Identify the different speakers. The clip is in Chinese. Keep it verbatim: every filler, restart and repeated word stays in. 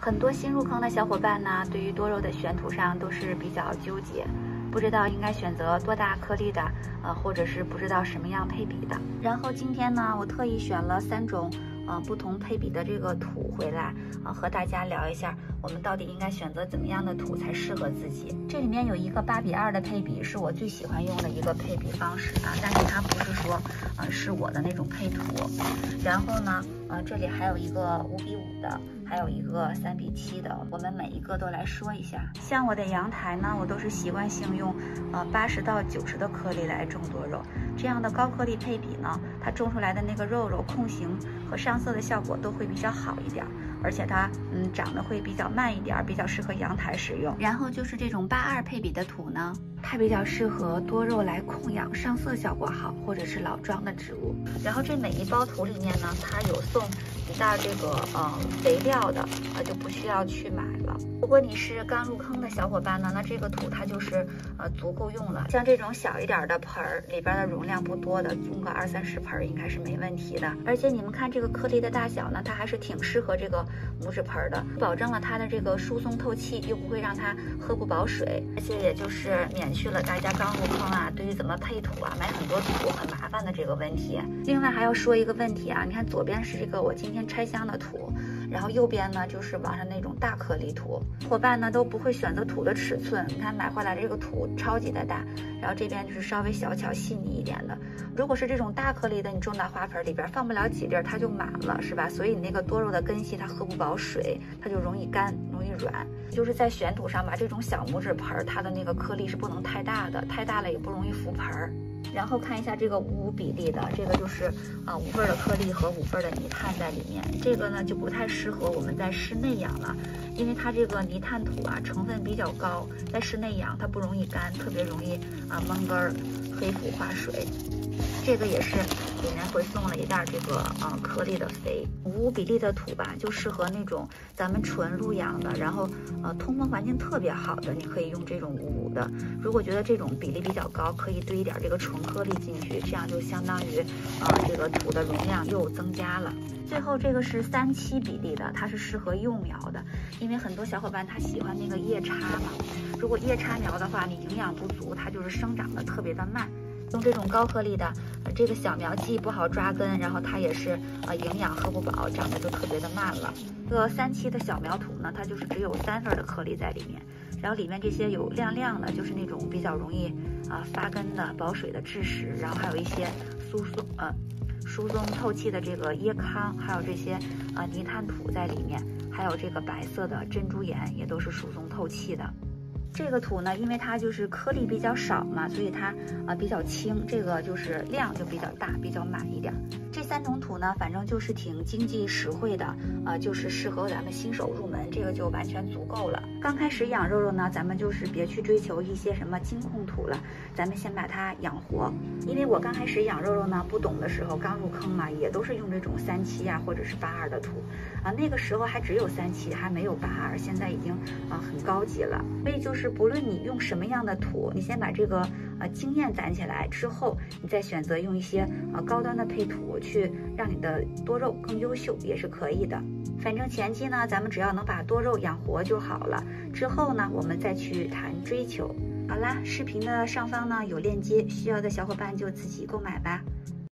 Speaker 1: 很多新入坑的小伙伴呢，对于多肉的选土上都是比较纠结，不知道应该选择多大颗粒的，呃，或者是不知道什么样配比的。然后今天呢，我特意选了三种呃不同配比的这个土回来，呃，和大家聊一下，我们到底应该选择怎么样的土才适合自己。这里面有一个八比二的配比，是我最喜欢用的一个配比方式啊，但是它不是说，呃，是我的那种配土。然后呢，呃，这里还有一个五比五的。还有一个三比七的，我们每一个都来说一下。像我的阳台呢，我都是习惯性用呃八十到九十的颗粒来种多肉，这样的高颗粒配比呢，它种出来的那个肉肉控型和上色的效果都会比较好一点，而且它嗯长得会比较慢一点，比较适合阳台使用。然后就是这种八二配比的土呢，它比较适合多肉来控养，上色效果好，或者是老桩的植物。然后这每一包土里面呢，它有送一袋这个呃肥料的，呃就不需要去买了。如果你是刚入坑的小伙伴呢，那这个土它就是呃足够用了。像这种小一点的盆儿，里边的容量不多的，种个二三十盆应该是没问题的。而且你们看这个颗粒的大小呢，它还是挺适合这个拇指盆的，保证了它的这个疏松透气，又不会让它喝不饱水，而且也就是免去了大家刚入坑啊，对于怎么配土啊，买很多土很麻烦的这个问题。另外还要说一个问题啊，你看左边是这个我今天拆箱的土，然后右边呢就是网上那种大颗粒土，伙伴呢都不会选择土的尺寸，你看买回来这个土超级的大，然后这边就是稍微小巧细腻一点的。如果是这种大颗粒的，你种到花盆里边放不了几粒它就满了，是吧？所以你那个多肉的根系它喝不饱水，它就容易干容易软。就是在选土上吧，这种小拇指盆它的那个颗粒是不能太大的，太大了也不容易浮盆。然后看一下这个五五比例的，这个就是啊、呃、五份的颗粒和五份的泥炭在里面，这个呢就不太适合我们在室内养了，因为它这个泥炭土啊成分比较高，在室内养它不容易干，特别容易啊闷根儿、黑腐化水。这个也是里面会送了一袋这个呃颗粒的肥，五五比例的土吧，就适合那种咱们纯入养的，然后呃通风环境特别好的，你可以用这种五五的。如果觉得这种比例比较高，可以堆一点这个纯颗粒进去，这样就相当于呃这个土的容量又增加了。最后这个是三七比例的，它是适合幼苗的，因为很多小伙伴他喜欢那个叶插嘛，如果叶插苗的话，你营养不足，它就是生长的特别的慢。用这种高颗粒的，呃，这个小苗既不好抓根，然后它也是呃营养喝不饱，长得就特别的慢了。这个三七的小苗土呢，它就是只有三份的颗粒在里面，然后里面这些有亮亮的，就是那种比较容易啊、呃、发根的保水的质石，然后还有一些疏松呃疏松透气的这个椰糠，还有这些啊、呃、泥炭土在里面，还有这个白色的珍珠岩也都是疏松透气的。这个土呢，因为它就是颗粒比较少嘛，所以它啊、呃、比较轻，这个就是量就比较大，比较满一点。这三种土呢，反正就是挺经济实惠的，呃，就是适合咱们新手入门，这个就完全足够了。刚开始养肉肉呢，咱们就是别去追求一些什么金控土了，咱们先把它养活。因为我刚开始养肉肉呢，不懂的时候，刚入坑嘛，也都是用这种三七呀或者是八二的土啊，那个时候还只有三七，还没有八二，现在已经啊很高级了。所以就是不论你用什么样的土，你先把这个呃经验攒起来之后，你再选择用一些呃高端的配土去让你的多肉更优秀也是可以的。反正前期呢，咱们只要能把多肉养活就好了，之后呢，我们再去谈追求。好啦，视频的上方呢有链接，需要的小伙伴就自己购买吧。